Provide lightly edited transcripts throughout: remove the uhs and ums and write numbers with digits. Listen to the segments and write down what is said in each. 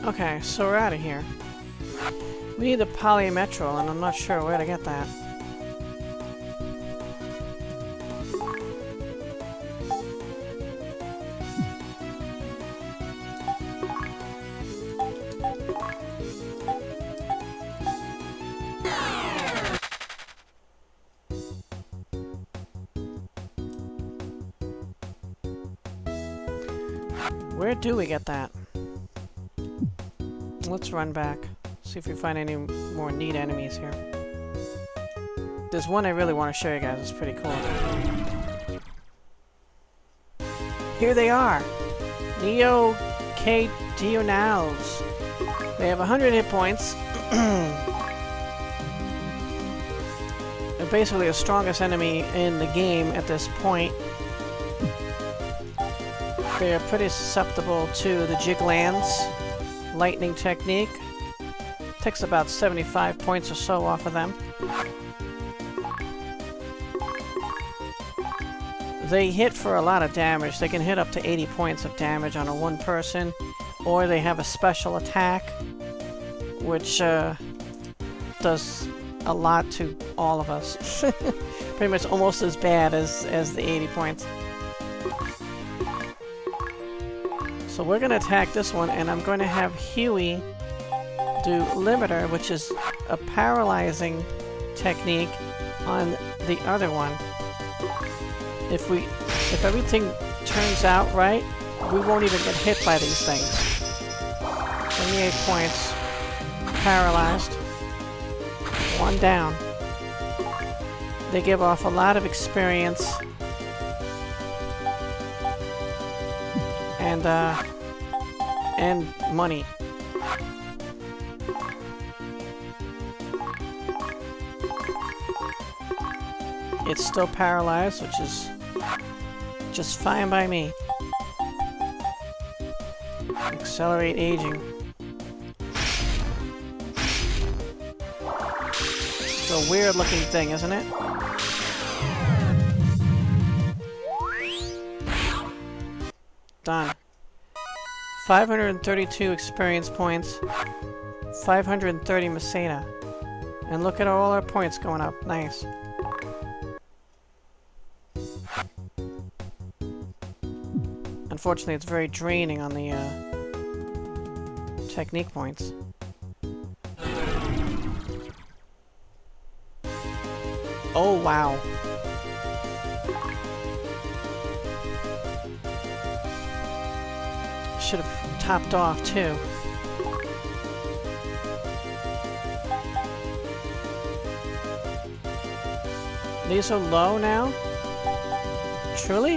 Okay, so we're out of here. We need the Polymetryl, and I'm not sure where to get that. Where do we get that? Let's run back. See if we find any more neat enemies here. There's one I really want to show you guys. It's pretty cool. Here they are! Neo K Dionals. They have 100 hit points. They're basically the strongest enemy in the game at this point. They are pretty susceptible to the Jiglands lightning technique. Takes about 75 points or so off of them. They hit for a lot of damage. They can hit up to 80 points of damage on a one person, or they have a special attack, which does a lot to all of us. Pretty much almost as bad as the 80 points. So we're going to attack this one, and I'm going to have Huey do Limiter, which is a paralyzing technique on the other one. If everything turns out right, we won't even get hit by these things. 28 points. Paralyzed. One down. They give off a lot of experience. And money. It's still paralyzed, which is just fine by me. Accelerate aging. It's a weird looking thing, isn't it? Done. 532 experience points. 530 meseta. And look at all our points going up. Nice. Unfortunately, it's very draining on the technique points. Oh, wow. Should have topped off, too. These are low now? Truly?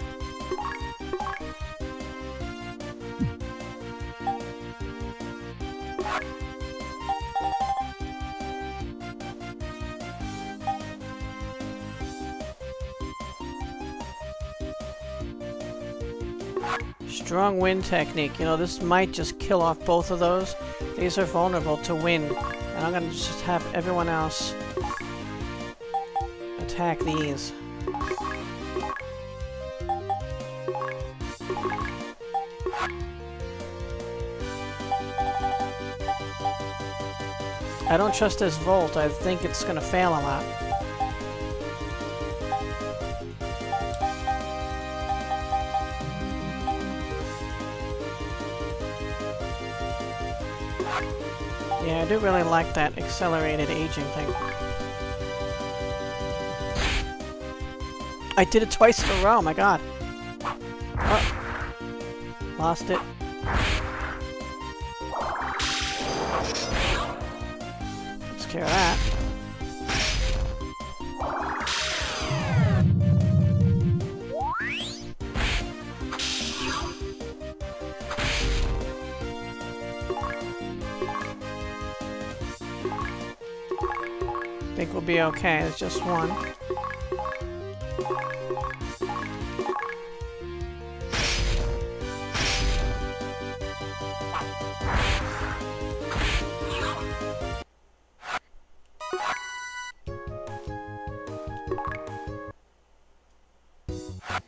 Strong wind technique. You know, this might just kill off both of those. These are vulnerable to wind. And I'm gonna just have everyone else attack these. I don't trust this Volt. I think it's gonna fail a lot. Yeah, I do really like that accelerated aging thing. I did it twice in a row, my god. Oh. Lost it. Let's clear that. I think we'll be okay. It's just one.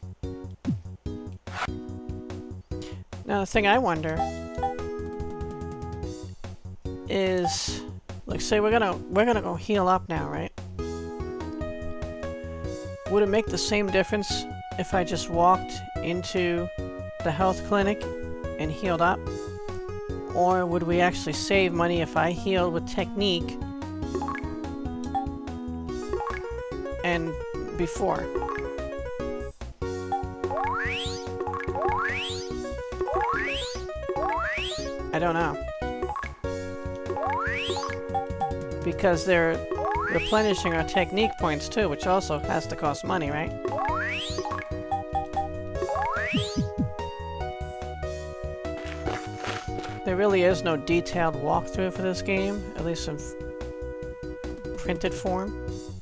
Now the thing I wonder is, like, say we're gonna go heal up now, right? Would it make the same difference if I just walked into the health clinic and healed up? Or would we actually save money if I healed with technique and before? I don't know. Because they're replenishing our technique points too, which also has to cost money, right? There really is no detailed walkthrough for this game, at least in printed form.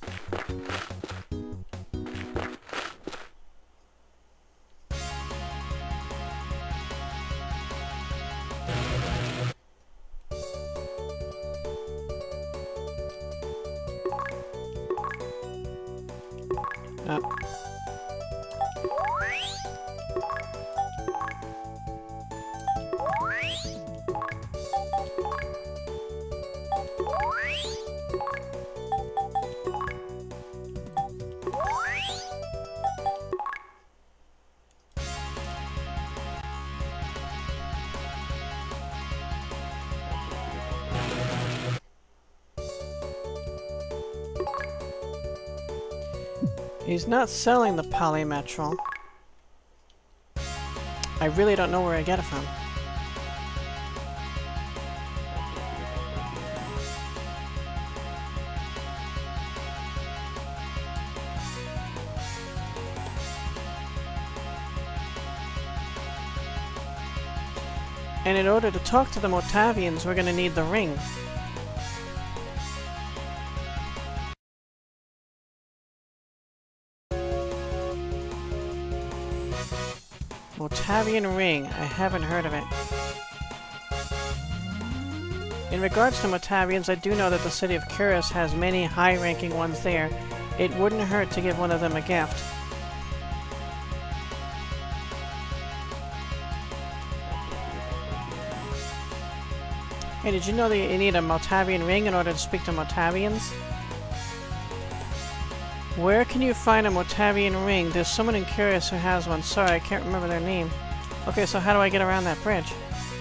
He's not selling the Polymetryl. I really don't know where I get it from. And in order to talk to the Motavians, we're gonna need the ring. Motavian ring. I haven't heard of it. In regards to Motavians, I do know that the city of Kueris has many high-ranking ones there. It wouldn't hurt to give one of them a gift. Hey, did you know that you need a Motavian ring in order to speak to Motavians? Where can you find a Motavian ring? There's someone in Kueris who has one. Sorry, I can't remember their name. Okay, so how do I get around that bridge?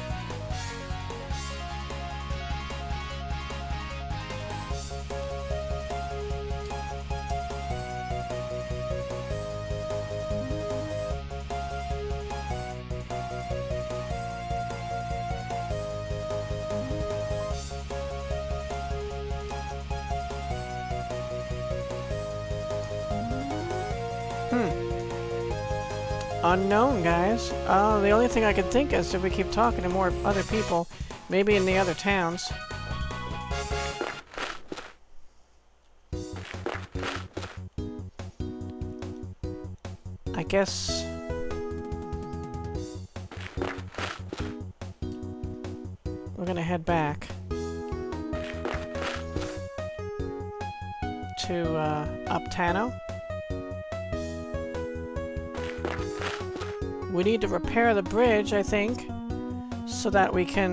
Unknown, guys. The only thing I can think is if we keep talking to more other people, maybe in the other towns. I guess... we're gonna head back to Uptano. We need to repair the bridge, I think, so that we can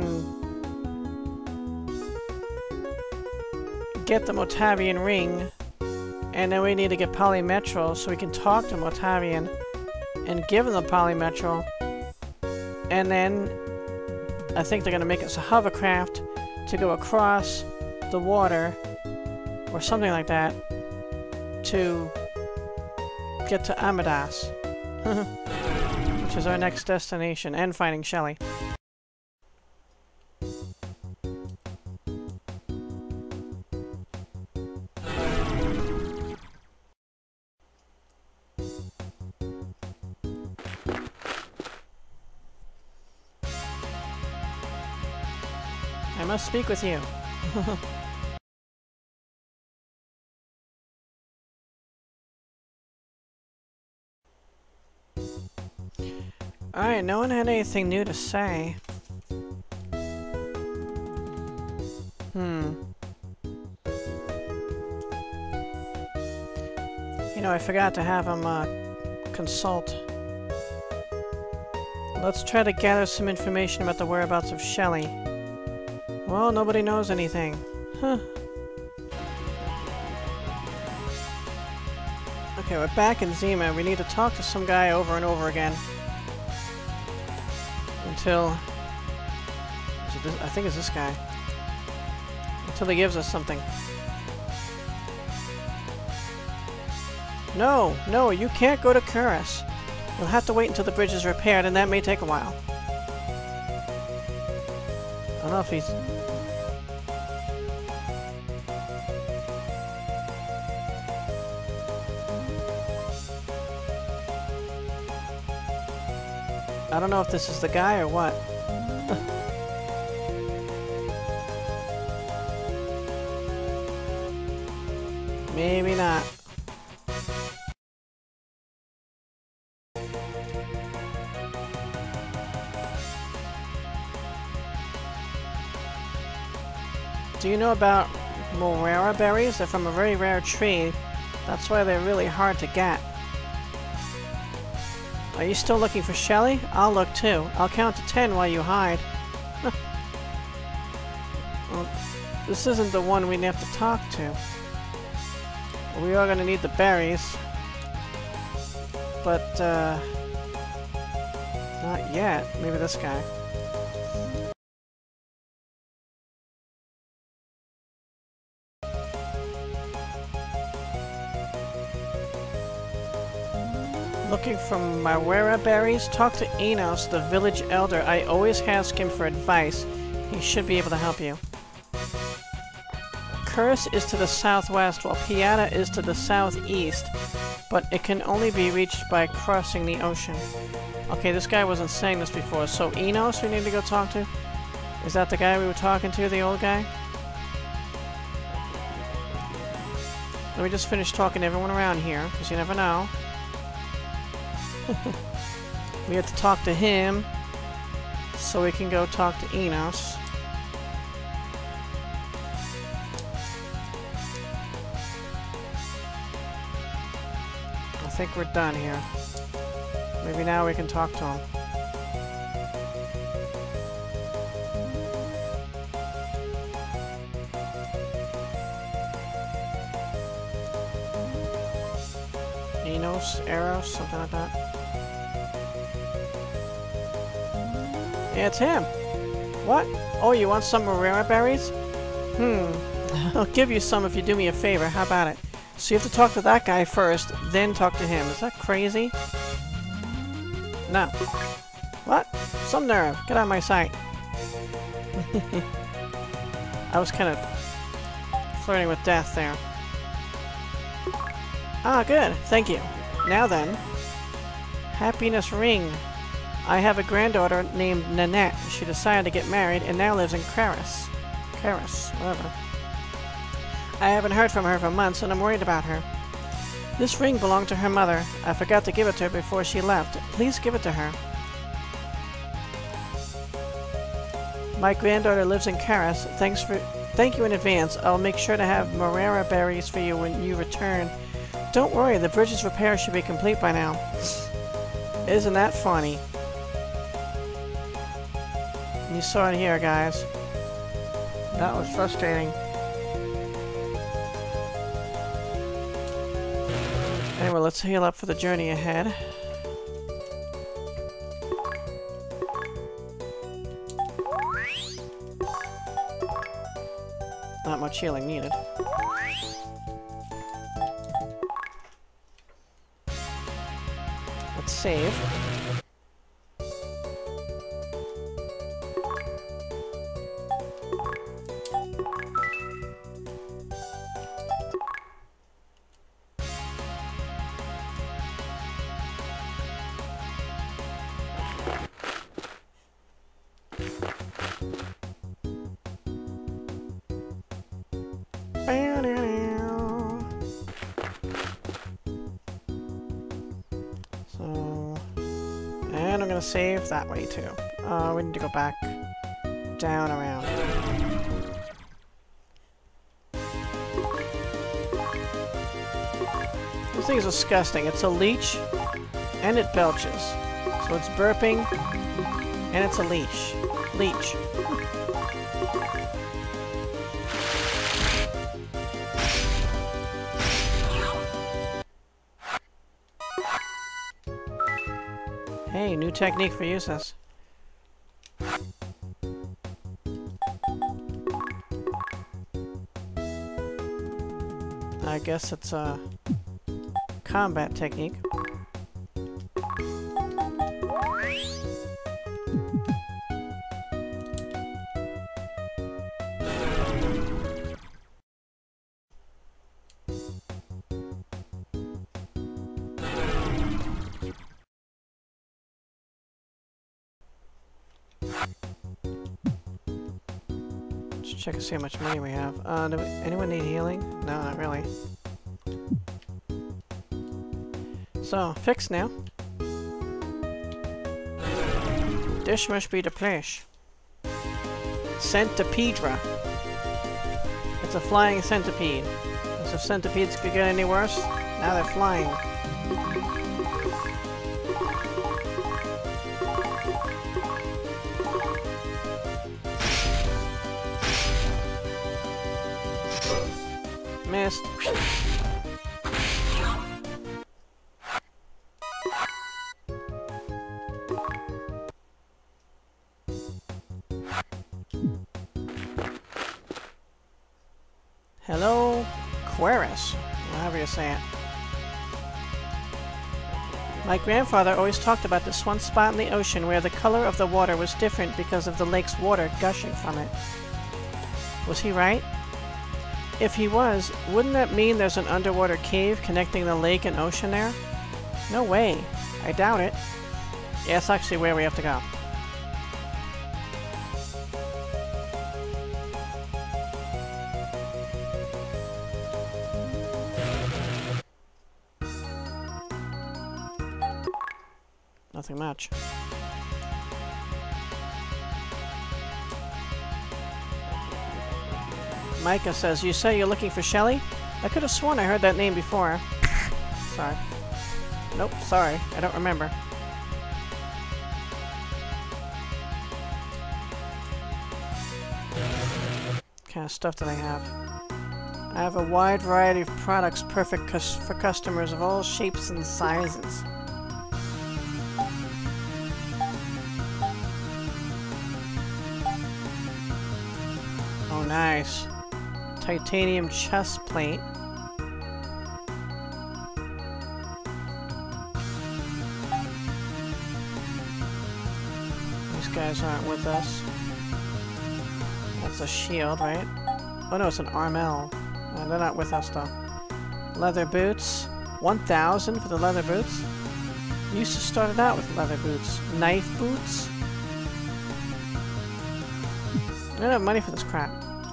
get the Motavian ring, and then we need to get Polymetryl so we can talk to Motavian and give them the Polymetryl, and then I think they're going to make us a hovercraft to go across the water, or something like that, to get to Amadas. Which is our next destination, and finding Shelly. I must speak with you. Alright, no one had anything new to say. You know, I forgot to have him, consult. Let's try to gather some information about the whereabouts of Shelly. Well, nobody knows anything. Huh. Okay, we're back in Zima. We need to talk to some guy over and over again. Until... Is it this? I think it's this guy. Until he gives us something. No! No, you can't go to Kueris. You'll have to wait until the bridge is repaired, and that may take a while. I don't know if he's... I don't know if this is the guy or what. Maybe not. Do you know about Morera berries? They're from a very rare tree. That's why they're really hard to get. Are you still looking for Shelly? I'll look too. I'll count to 10 while you hide. Well, this isn't the one we have to talk to. We are gonna need the berries. But, not yet. Maybe this guy. Looking for Mawera berries? Talk to Enos, the village elder. I always ask him for advice. He should be able to help you. Kueris is to the southwest, while Piata is to the southeast, but it can only be reached by crossing the ocean. Okay, this guy wasn't saying this before, so Enos we need to go talk to? Is that the guy we were talking to, the old guy? Let me just finish talking to everyone around here, because you never know. We have to talk to him, so we can go talk to Enos. I think we're done here. Maybe now we can talk to him. Enos, Eros, something like that. Yeah, it's him. What? Oh, you want some Morera berries? I'll give you some if you do me a favor. How about it? So you have to talk to that guy first, then talk to him. Is that crazy? No. What? Some nerve. Get out of my sight. I was kind of flirting with death there. Ah, good. Thank you. Now then. Happiness ring. I have a granddaughter named Nanette. She decided to get married and now lives in Kueris. Kueris, whatever. I haven't heard from her for months and I'm worried about her. This ring belonged to her mother. I forgot to give it to her before she left. Please give it to her. My granddaughter lives in Kueris. Thank you in advance. I'll make sure to have Morera berries for you when you return. Don't worry, the bridge's repair should be complete by now. Isn't that funny? You saw it here, guys. That was frustrating. Anyway, let's heal up for the journey ahead. Not much healing needed. Let's save. So, and I'm gonna save that way too. We need to go back down around. This thing is disgusting. It's a leech, and it belches. So it's burping, and it's a leech. Leech. Hey, new technique for uses. I guess it's a combat technique. Let's check and see how much money we have. Anyone need healing? No, not really. So, fixed now. Dish must be the place. Centipedra. It's a flying centipede. As if centipedes could get any worse, now they're flying. Missed. Hello, Kueris, however you say it. My grandfather always talked about this one spot in the ocean where the color of the water was different because of the lake's water gushing from it. Was he right? If he was, wouldn't that mean there's an underwater cave connecting the lake and ocean there? No way. I doubt it. Yeah, it's actually where we have to go. Nothing much. Micah says, you say you're looking for Shelly? I could have sworn I heard that name before. Sorry. Nope, sorry. I don't remember. What kind of stuff do they have? I have a wide variety of products perfect for customers of all shapes and sizes. Oh, nice. Titanium chest plate. These guys aren't with us. That's a shield, right? Oh no, it's an Armel. They're not with us though. Leather boots. 1,000 for the leather boots. You used to start it out with leather boots. Knife boots. I don't have money for this crap.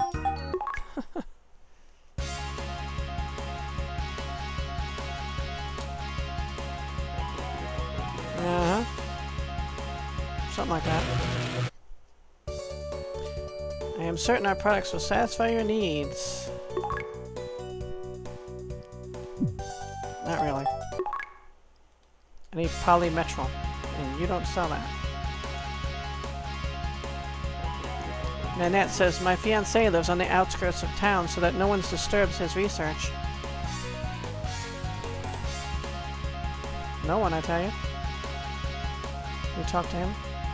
Uh-huh. Something like that. I am certain our products will satisfy your needs. Not really. I need Polymetryl, and you don't sell that. Nanette says, my fiancé lives on the outskirts of town so that no one disturbs his research. No one, I tell you. You talk to him?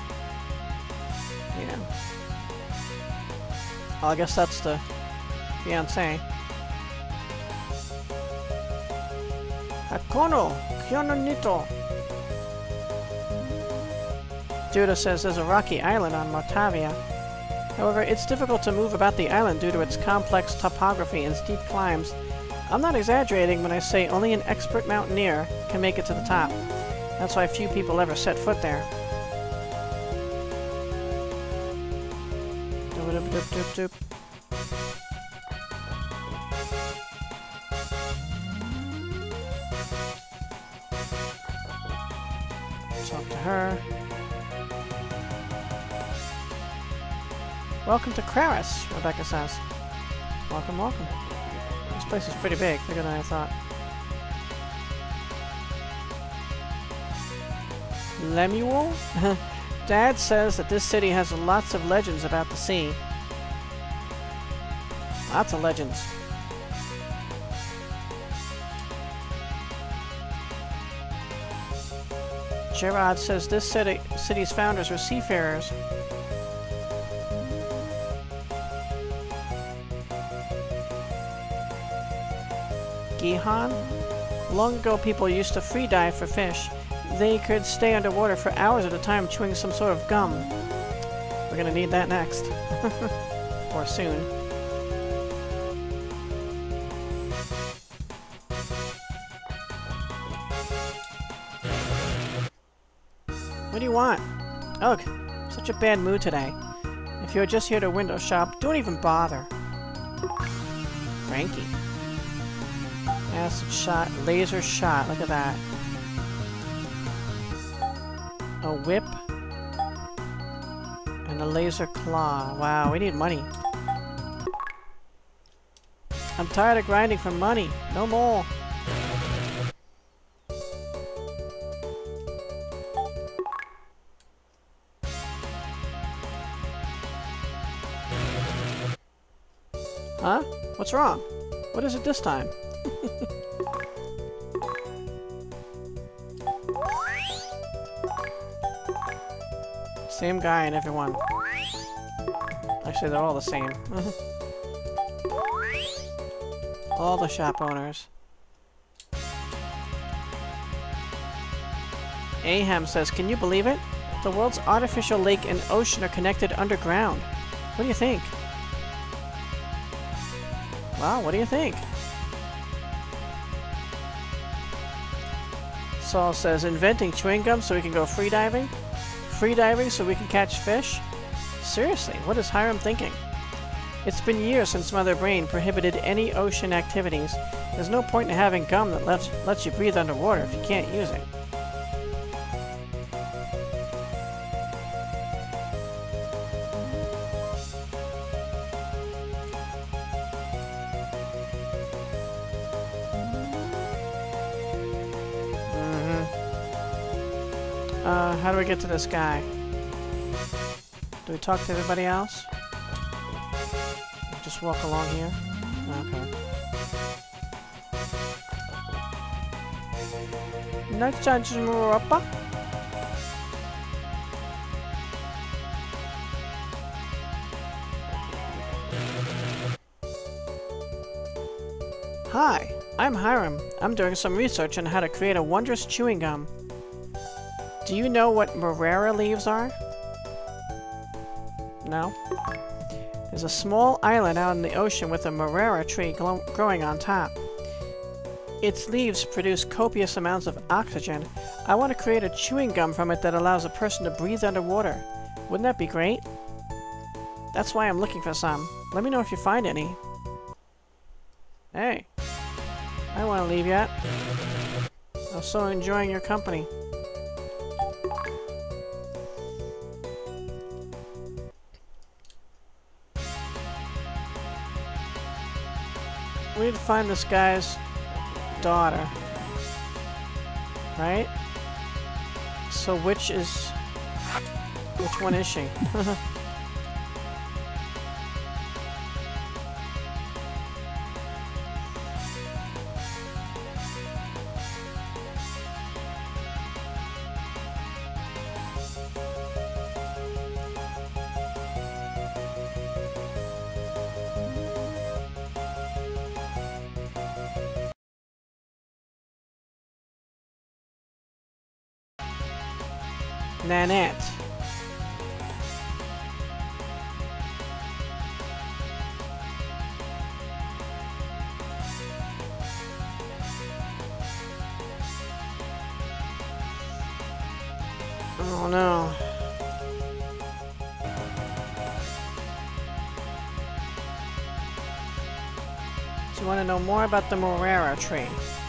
Yeah. Well, I guess that's the fiancé. Hakono! Kyononito! Judah says there's a rocky island on Motavia. However, it's difficult to move about the island due to its complex topography and steep climbs. I'm not exaggerating when I say only an expert mountaineer can make it to the top. That's why few people ever set foot there. Doop-a-doop-doop-doop-doop. Talk to her. Welcome to Kueris, Rebecca says. Welcome, welcome. This place is pretty big, bigger than I thought. Lemuel? Dad says that this city has lots of legends about the sea. Lots of legends. Gerard says this city's founders were seafarers. Gihan? Long ago, people used to free dive for fish. They could stay underwater for hours at a time chewing some sort of gum. We're gonna need that next. Or soon. What do you want? Ugh, such a bad mood today. If you're just here to window shop, don't even bother. Frankie. Acid shot, laser shot, look at that. A whip. And a laser claw. Wow, we need money. I'm tired of grinding for money. No more. Huh? What's wrong? What is it this time? Same guy in everyone. Actually, they're all the same. All the shop owners. Aham says, can you believe it? The world's artificial lake and ocean are connected underground. What do you think? Wow, what do you think? Saul says, inventing chewing gum so we can go freediving? Freediving so we can catch fish? Seriously, what is Hiram thinking? It's been years since Mother Brain prohibited any ocean activities. There's no point in having gum that lets you breathe underwater if you can't use it. How do we get to this guy? Do we talk to everybody else? Just walk along here? Okay. Hi, I'm Hiram. I'm doing some research on how to create a wondrous chewing gum. Do you know what morera leaves are? No? There's a small island out in the ocean with a morera tree growing on top. Its leaves produce copious amounts of oxygen. I want to create a chewing gum from it that allows a person to breathe underwater. Wouldn't that be great? That's why I'm looking for some. Let me know if you find any. Hey. I don't want to leave yet. I'm so enjoying your company. We need to find this guy's daughter. Right? So which one is she? Nanette. Oh no. Do you want to know more about the morera tree?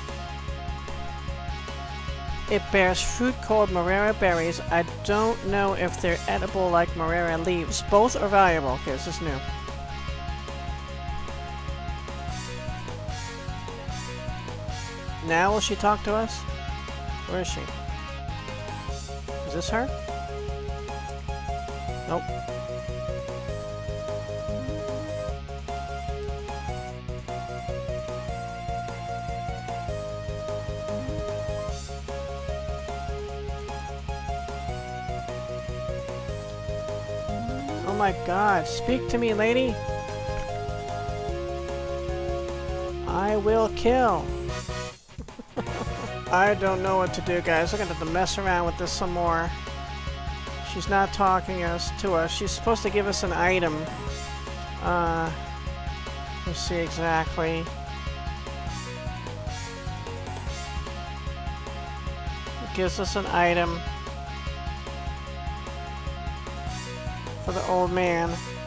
It bears fruit called morera berries. I don't know if they're edible like morera leaves. Both are valuable. Okay, this is new. Now will she talk to us? Where is she? Is this her? Nope. my god, speak to me, lady! I will kill! I don't know what to do, guys. I'm gonna have to mess around with this some more. She's not talking to us. She's supposed to give us an item. Let's see exactly. It gives us an item for the old man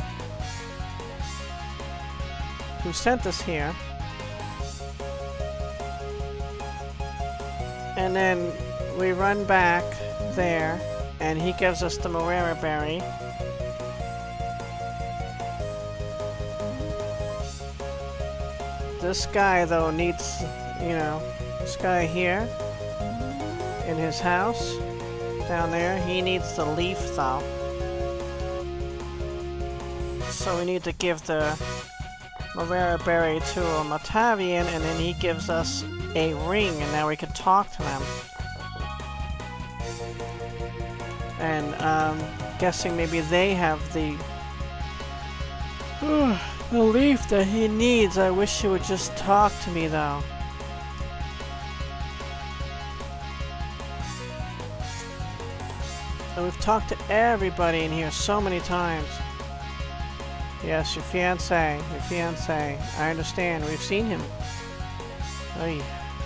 who sent us here. And then we run back there, and he gives us the Morera berry. This guy, though, needs, you know, this guy here in his house down there, he needs the leaf, though. So we need to give the Morera berry to a Matavian, and then he gives us a ring, and now we can talk to them. And guessing maybe they have the leaf that he needs. I wish he would just talk to me, though. And we've talked to everybody in here so many times. Yes, your fiancé, your fiancé. I understand. We've seen him. Oy.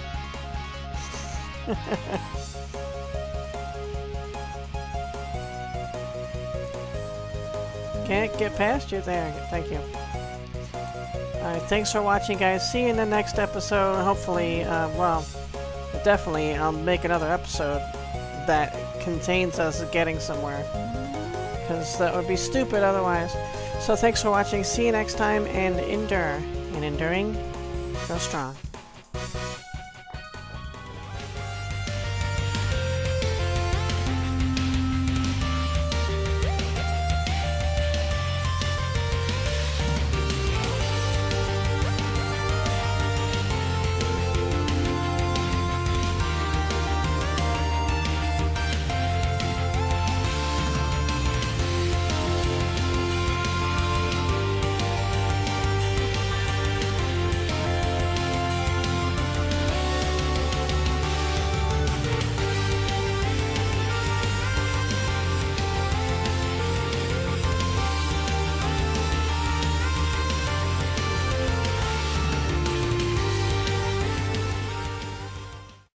Can't get past you there. Thank you. Alright, thanks for watching, guys. See you in the next episode. Hopefully, well, definitely I'll make another episode that contains us getting somewhere. Because that would be stupid otherwise. So thanks for watching. See you next time, and endure. And enduring, grow strong.